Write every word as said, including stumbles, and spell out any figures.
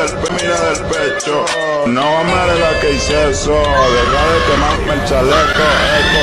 del, mira del pecho. No me la que hice eso, deja de quemarme el chaleco, eco.